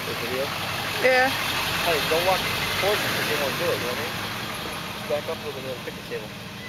The video? Yeah. Hey, don't walk towards them because they won't do it, you know what I mean? Just back up a little bit near the picnic table.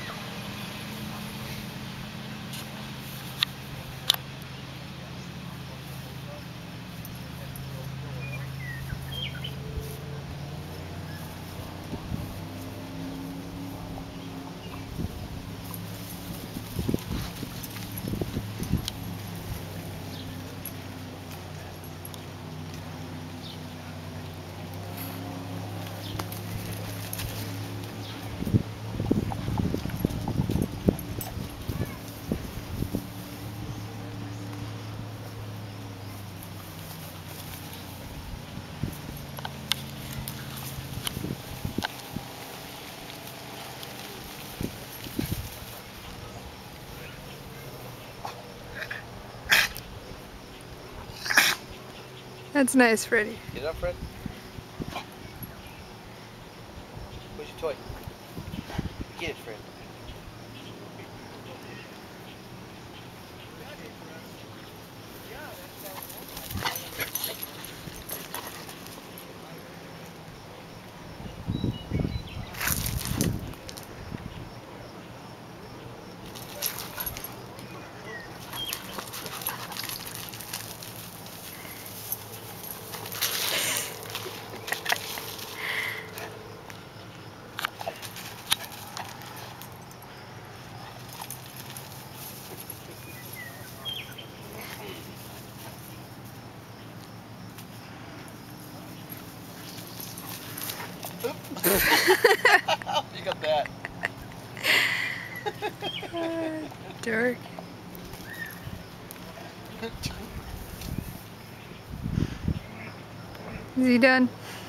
That's nice, Freddie. Get it up, Fred. Where's your toy? Get it, Fred. You got that. Derek. Is he done?